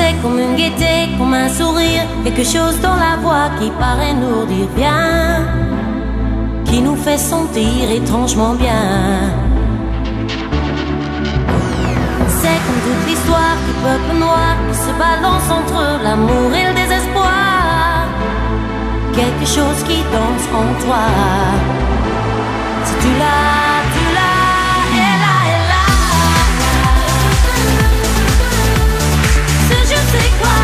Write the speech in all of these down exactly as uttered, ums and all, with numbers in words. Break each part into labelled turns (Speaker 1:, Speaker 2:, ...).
Speaker 1: C'est comme une gaieté, comme un sourire, quelque chose dans la voix qui paraît nous dire bien, qui nous fait sentir étrangement bien. C'est comme toute l'histoire du peuple noir qui se balance entre l'amour et le désespoir, quelque chose qui danse en toi. Si tu l'as, tu l'as, elle a, elle a. Ce je sais quoi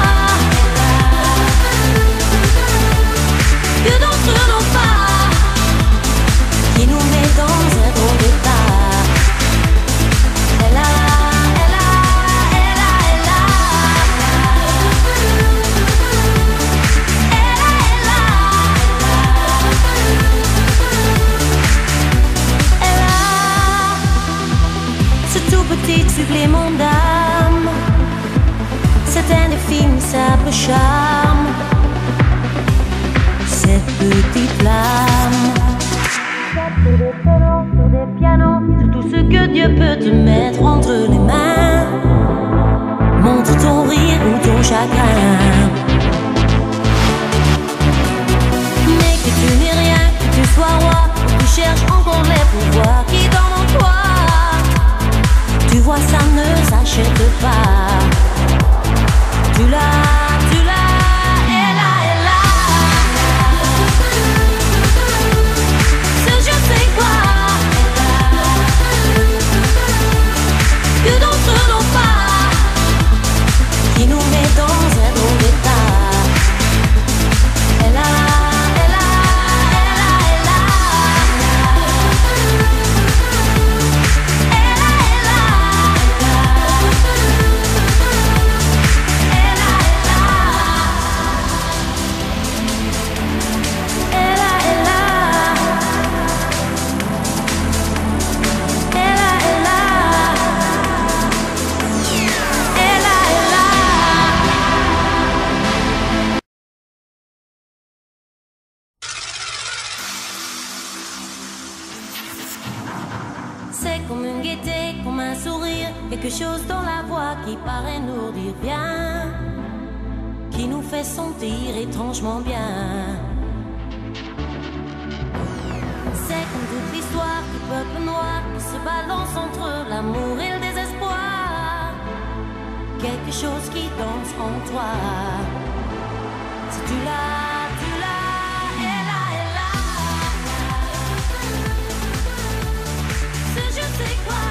Speaker 1: que d'entre nos pas qui nous met dans un drôle d'état. Elle a, elle a, elle a, elle a. Elle a, elle a. Elle a ce tout petit supplément d'âme, cet indéfini simple charme, cette petite flamme. Sur des pianos, sur des pianos, sur tout ce que Dieu peut te mettre entre les mains. Montre ton rire ou ton chagrin, mais que tu n'es rien, que tu sois roi, que tu cherches encore les pouvoirs qui dorment en toi. Tu vois, ça ne s'achète pas. Tu l'as, tu l'as, elle a, elle a. Ce je sais quoi que d'entre nos pas qui nous met dans un drôle d'état. Elle a, elle a, elle a, elle a. Elle a, elle a. Elle a, elle a. Elle a, elle a. Elle a, elle a. Elle a, elle a. C'est comme une gaieté, comme un sourire, quelque chose dans la voix qui paraît nous dire bien, qui nous fait sentir étrangement bien. C'est comme toute l'histoire du peuple noir qui se balance entre l'amour et le désespoir, quelque chose qui danse en toi. Si tu l'as, tu l'as, elle a, elle a. Ce je sais quoi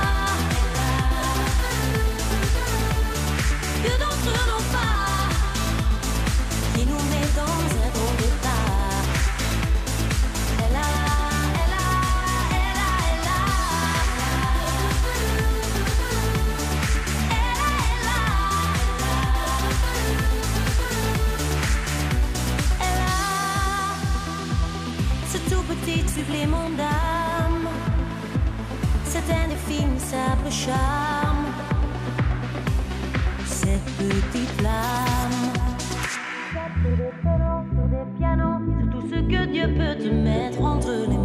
Speaker 1: que d'entre nos pas qui nous met dans un drôle d'état. Elle a, elle a, elle a, elle a. Elle a, elle a. Elle a ce tout petit supplément d'âme, cet indéfini simple charme, cette petite flamme. Sur des pianos, sur des pianos, sur tout ce que Dieu peut te mettre entre les mains.